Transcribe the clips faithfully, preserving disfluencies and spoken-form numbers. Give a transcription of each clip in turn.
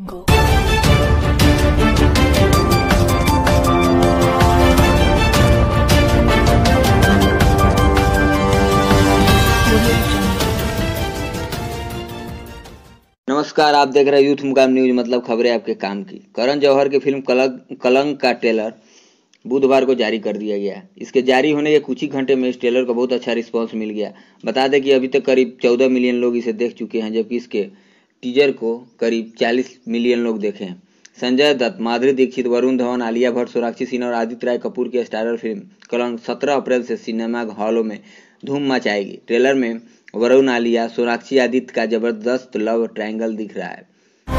Jungle. नमस्कार, आप देख रहे हैं यूथ मुकाम न्यूज, मतलब खबरें आपके काम की। करण जौहर की फिल्म कलंक कलंक का ट्रेलर बुधवार को जारी कर दिया गया। इसके जारी होने के कुछ ही घंटे में इस ट्रेलर को बहुत अच्छा रिस्पांस मिल गया। बता दें कि अभी तक करीब चौदह मिलियन लोग इसे देख चुके हैं, जबकि इसके टीजर को करीब चालीस मिलियन लोग देखे हैं। संजय दत्त, माधुरी दीक्षित, वरुण धवन, आलिया भट्ट, सोनाक्षी सिन्हा और आदित्य राय कपूर की स्टारर फिल्म कलंक सत्रह अप्रैल से सिनेमा हॉलों में धूम मचाएगी। ट्रेलर में वरुण, आलिया, सोनाक्षी, आदित्य का जबरदस्त लव ट्रायंगल दिख रहा है।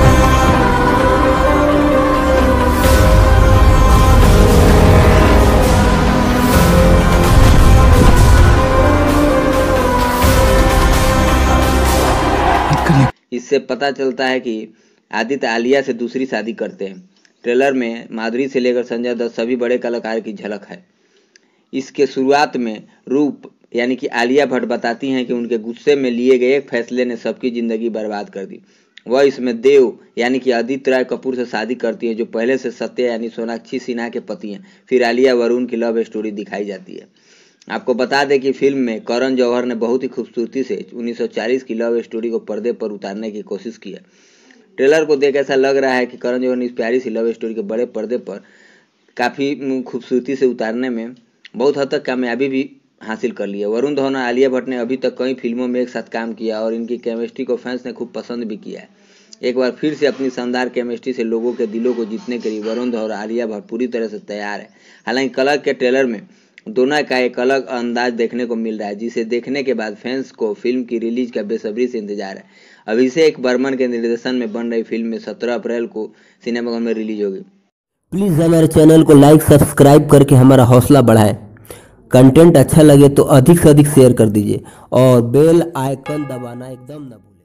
इससे पता चलता है कि आदित्य आलिया से दूसरी शादी करते हैं। ट्रेलर में माधुरी से लेकर संजय दत्त सभी बड़े कलाकार की झलक है। इसके शुरुआत में रूप यानी कि आलिया भट्ट बताती हैं कि उनके गुस्से में लिए गए एक फैसले ने सबकी जिंदगी बर्बाद कर दी। वह इसमें देव यानी कि आदित्य राय कपूर से शादी करती है, जो पहले से सत्य यानी सोनाक्षी सिन्हा के पति हैं। फिर आलिया वरुण की लव स्टोरी दिखाई जाती है। आपको बता दें कि फिल्म में करण जौहर ने बहुत ही खूबसूरती से उन्नीस सौ चालीस की लव स्टोरी को पर्दे पर उतारने की कोशिश की है। ट्रेलर को देख ऐसा लग रहा है कि करण जौहर ने इस प्यारी सी लव स्टोरी को बड़े पर्दे पर काफ़ी खूबसूरती से उतारने में बहुत हद तक कामयाबी भी हासिल कर लिया। वरुण धवन और आलिया भट्ट ने अभी तक कई फिल्मों में एक साथ काम किया और इनकी केमिस्ट्री को फैंस ने खूब पसंद भी किया है। एक बार फिर से अपनी शानदार केमिस्ट्री से लोगों के दिलों को जीतने के लिए वरुण धवन और आलिया भट्ट पूरी तरह से तैयार है। हालांकि कलंक के ट्रेलर में दोनों का एक अलग अंदाज देखने को मिल रहा है, जिसे देखने के बाद फैंस को फिल्म की रिलीज का बेसब्री से इंतजार है। अभिषेक बर्मन के निर्देशन में बन रही फिल्म में सत्रह अप्रैल को सिनेमाघर में रिलीज होगी। प्लीज़ हमारे चैनल को लाइक सब्सक्राइब करके हमारा हौसला बढ़ाएं। कंटेंट अच्छा लगे तो अधिक से अधिक शेयर कर दीजिए और बेल आइकन दबाना एकदम न भूलें।